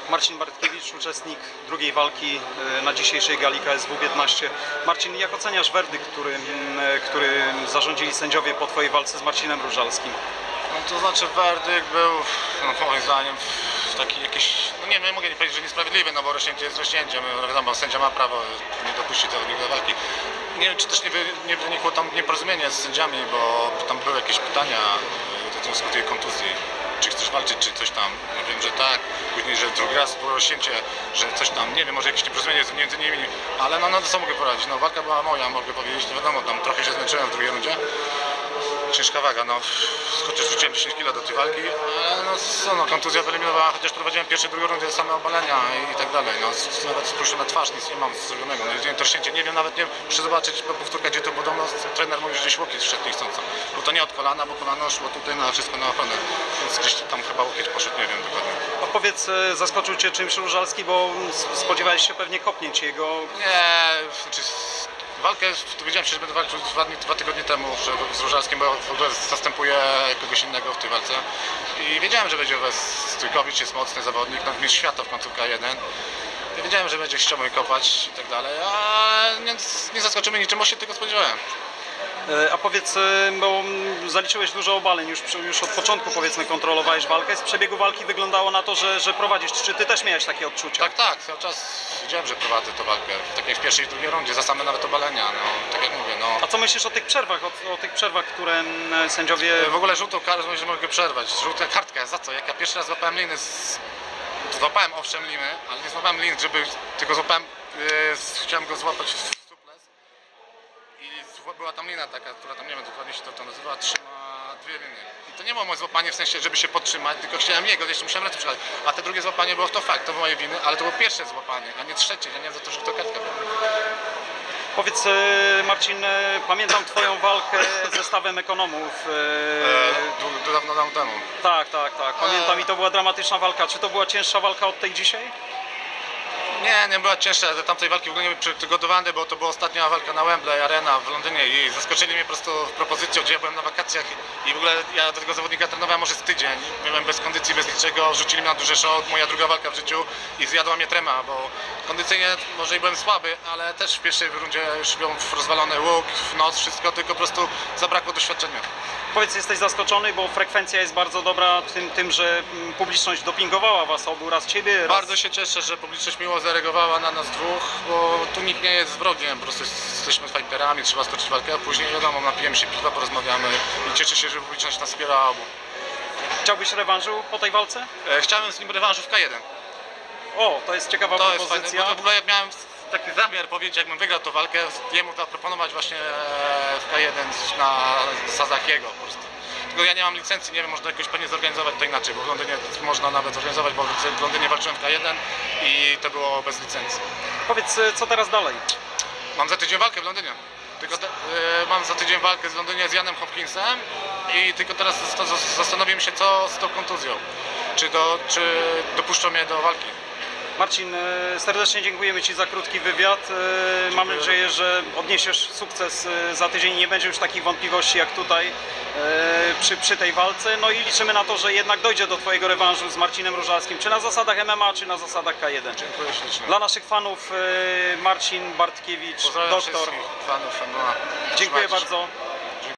Marcin Bartkiewicz, uczestnik drugiej walki na dzisiejszej gali KSW 15. Marcin, jak oceniasz werdykt, który zarządzili sędziowie po Twojej walce z Marcinem Różalskim? No to znaczy werdykt był, moim zdaniem, taki jakiś, no nie wiem, nie mogę nie powiedzieć, że niesprawiedliwy, no bo rośnięcie jest rośnięciem, no wiadomo, sędzia ma prawo nie dopuścić tej walki. Nie wiem, czy też nie wynikło tam nieporozumienie z sędziami, bo tam były jakieś pytania w związku z tej kontuzji. Czy chcesz walczyć, czy coś tam. Ja wiem, że tak, później, że drugi raz było rozcięcie, że coś tam, nie wiem, może jakieś nieporozumienie między nimi, ale no co mogę poradzić, no walka była moja, mogę powiedzieć, no wiadomo, tam trochę się zmęczyłem w drugiej rundzie. Ciężka waga, no, chociaż rzuciłem 10 kg do tej walki, ale no kontuzja wyeliminowała, chociaż prowadziłem pierwsze, drugą rundę, same obalenia i tak dalej, no, nawet spójrzę na twarz, nic nie mam zrobionego, no, widziałem to ścięcie, nie wiem, nawet nie muszę zobaczyć powtórkę, gdzie to podobno, trener mówi, że gdzieś łokieć wszedł niechcąco, bo to nie od kolana, bo kolano szło tutaj na wszystko na ochronę, więc gdzieś tam chyba łokieć poszedł, nie wiem dokładnie. A powiedz, zaskoczył Cię czymś Różalski, bo spodziewałeś się pewnie kopnięć jego? Nie, znaczy, walkę, dowiedziałem się, że będę walczył 2 tygodnie temu z Różalskim, bo w ogóle zastępuję kogoś innego w tej walce. I wiedziałem, że będzie Stójkowicz, jest mocny zawodnik, no, mistrz świata w końcu K1. I wiedziałem, że będzie chciał mnie kopać i tak dalej, a nie zaskoczył mnie niczym, bo się tego spodziewałem. A powiedz, bo zaliczyłeś dużo obaleń, już od początku powiedzmy kontrolowałeś walkę, z przebiegu walki wyglądało na to, że prowadzisz. Czy Ty też miałeś takie odczucia? Tak, cały czas wiedziałem, że prowadzę tę walkę, tak jak w pierwszej i drugiej rundzie, za same nawet obalenia, no, tak jak mówię, no. A co myślisz o tych przerwach, o tych przerwach, które sędziowie... W ogóle żółtą kartkę, że mogę przerwać, żółta kartka, za co? Jak ja pierwszy raz złapałem liny, złapałem owszem liny, ale nie złapałem lin, tylko złapałem, chciałem go złapać w suples i była tam lina taka, która tam, nie wiem dokładnie się to nazywa, trzyma 2 liny. I to nie było moje złapanie w sensie, żeby się podtrzymać, tylko chciałem jego, jeszcze musiałem ręce przyjechać. A te drugie złapanie było to fakt, to było moje winy, ale to było pierwsze złapanie, a nie trzecie, ja nie wiem za to, że to kartka była. Powiedz, Marcin, pamiętam Twoją walkę ze stawem ekonomów. Dawno temu. Tak. Pamiętam i to była dramatyczna walka. Czy to była cięższa walka od tej dzisiaj? Nie była cięższa, do tamtej walki w ogóle nie byłem przygotowany, bo to była ostatnia walka na Wembley Arena w Londynie i zaskoczyli mnie po prostu propozycją, gdzie ja byłem na wakacjach i w ogóle ja do tego zawodnika trenowałem może z tydzień, byłem bez kondycji, bez niczego, rzucili mnie na duży show, moja druga walka w życiu i zjadła mnie trema, bo kondycyjnie może i byłem słaby, ale też w pierwszej rundzie już miałem rozwalony łuk, w nos, wszystko, tylko po prostu zabrakło doświadczenia. Powiedz, jesteś zaskoczony, bo frekwencja jest bardzo dobra tym, że publiczność dopingowała Was obu, raz Ciebie, raz... Bardzo się cieszę, że publiczność miło zareagowała na nas dwóch, bo tu nikt nie jest wrogiem, po prostu jesteśmy fighterami, trzeba stoczyć walkę, a później wiadomo, napijemy się piwa, porozmawiamy i cieszę się, że publiczność nas wspiera obu. Chciałbyś rewanżu po tej walce? Chciałem z nim rewanżu w K1. O, to jest ciekawa To jest propozycja. fajne, bo to w ogóle jak miałem taki zamiar powiedzieć, jakbym wygrał tę walkę, jemu zaproponować właśnie w K1 na Sazakiego po prostu. Tylko ja nie mam licencji, nie wiem, można jakoś pewnie zorganizować to inaczej, bo w Londynie można nawet zorganizować, bo w Londynie walczyłem w K1 i to było bez licencji. Powiedz, co teraz dalej? Mam za tydzień walkę w Londynie. Mam za tydzień walkę w Londynie z Janem Hopkinsem i tylko teraz zastanowię się, co z tą kontuzją. Czy dopuszczą mnie do walki. Marcin, serdecznie dziękujemy Ci za krótki wywiad. Mam nadzieję, że odniesiesz sukces za tydzień i nie będzie już takich wątpliwości jak tutaj przy tej walce. No i liczymy na to, że jednak dojdzie do Twojego rewanżu z Marcinem Różalskim, czy na zasadach MMA, czy na zasadach K1. Dziękuję ślicznie. Dla naszych fanów Marcin Bartkiewicz, Pozdrawiam doktor. wszystkich fanów MMA. Dziękuję bardzo.